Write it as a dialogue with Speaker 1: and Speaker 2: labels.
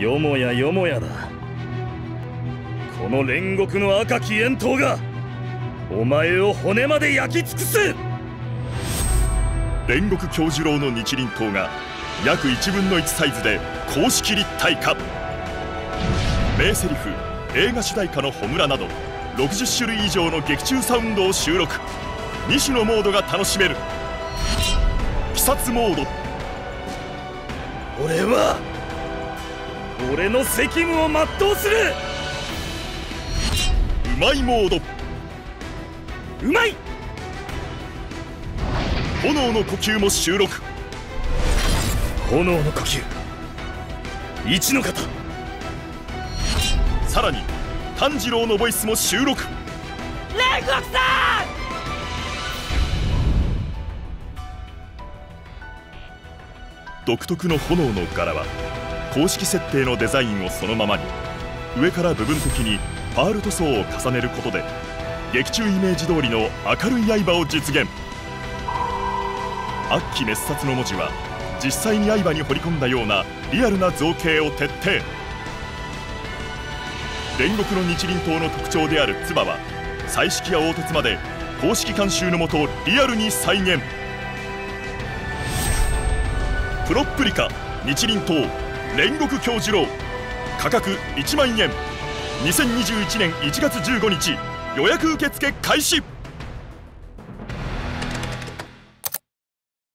Speaker 1: よもやよもやだ。この煉獄の赤き炎刀がお前を骨まで焼き尽くす。
Speaker 2: 煉獄杏寿郎の日輪刀が約1分の1サイズで公式立体化。名台詞、映画主題歌の「炎」など60種類以上の劇中サウンドを収録。2種のモードが楽しめる。鬼殺モード、
Speaker 1: 俺は俺の責務を全うする。
Speaker 2: うまいモード、
Speaker 1: うまい。
Speaker 2: 炎の呼吸も収録。
Speaker 1: 炎の呼吸、一の型。
Speaker 2: さらに炭治郎のボイスも収録。
Speaker 1: 煉獄さん。
Speaker 2: 独特の炎の柄は公式設定のデザインをそのままに、上から部分的にパール塗装を重ねることで劇中イメージ通りの明るい刃を実現。悪鬼滅殺の文字は実際に刃に彫り込んだようなリアルな造形を徹底。煉獄の日輪刀の特徴である鐔は彩色や凹凸まで公式監修のもとリアルに再現。プロップリカ日輪刀煉獄杏寿郎、価格1万円。2021年1月15日予約受付開始。